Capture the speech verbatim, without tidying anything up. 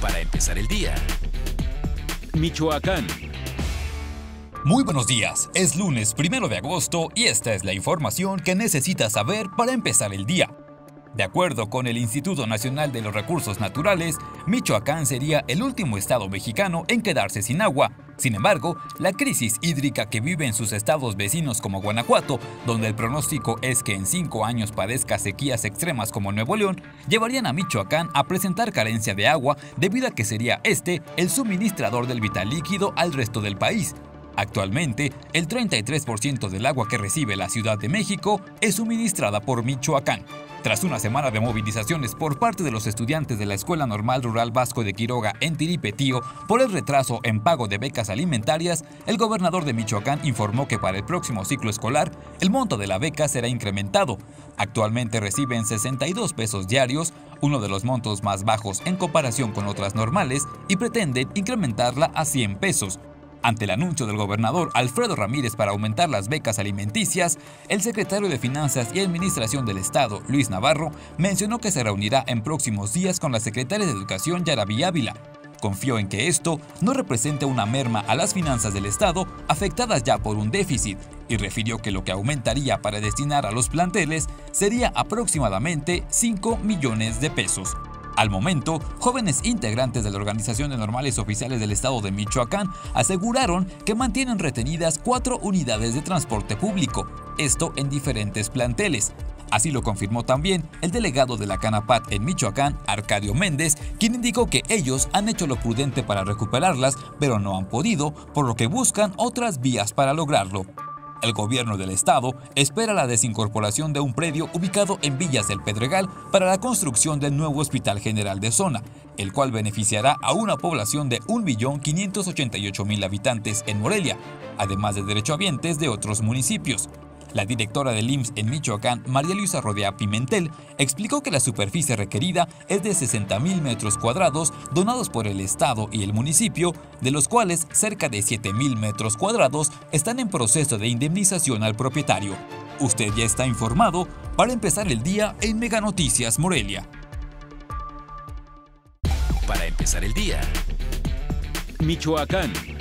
para empezar el día. Michoacán. Muy buenos días, es lunes primero de agosto y esta es la información que necesitas saber para empezar el día. De acuerdo con el Instituto Nacional de los Recursos Naturales, Michoacán sería el último estado mexicano en quedarse sin agua. Sin embargo, la crisis hídrica que vive en sus estados vecinos como Guanajuato, donde el pronóstico es que en cinco años padezca sequías extremas como Nuevo León, llevarían a Michoacán a presentar carencia de agua debido a que sería este el suministrador del vital líquido al resto del país. Actualmente, el treinta y tres por ciento del agua que recibe la Ciudad de México es suministrada por Michoacán. Tras una semana de movilizaciones por parte de los estudiantes de la Escuela Normal Rural Vasco de Quiroga en Tiripetío por el retraso en pago de becas alimentarias, el gobernador de Michoacán informó que para el próximo ciclo escolar el monto de la beca será incrementado. Actualmente reciben sesenta y dos pesos diarios, uno de los montos más bajos en comparación con otras normales, y pretenden incrementarla a cien pesos. Ante el anuncio del gobernador Alfredo Ramírez para aumentar las becas alimenticias, el secretario de Finanzas y Administración del Estado, Luis Navarro, mencionó que se reunirá en próximos días con la secretaria de Educación, Yaraví Ávila. Confió en que esto no represente una merma a las finanzas del Estado afectadas ya por un déficit, y refirió que lo que aumentaría para destinar a los planteles sería aproximadamente cinco millones de pesos. Al momento, jóvenes integrantes de la Organización de Normales Oficiales del Estado de Michoacán aseguraron que mantienen retenidas cuatro unidades de transporte público, esto en diferentes planteles. Así lo confirmó también el delegado de la Canapat en Michoacán, Arcadio Méndez, quien indicó que ellos han hecho lo prudente para recuperarlas, pero no han podido, por lo que buscan otras vías para lograrlo. El gobierno del estado espera la desincorporación de un predio ubicado en Villas del Pedregal para la construcción del nuevo Hospital General de Zona, el cual beneficiará a una población de un millón quinientos ochenta y ocho mil habitantes en Morelia, además de derechohabientes de otros municipios. La directora del I M S S en Michoacán, María Luisa Rodea Pimentel, explicó que la superficie requerida es de sesenta mil metros cuadrados donados por el estado y el municipio, de los cuales cerca de siete mil metros cuadrados están en proceso de indemnización al propietario. Usted ya está informado para empezar el día en Mega Noticias Morelia. Para empezar el día. Michoacán.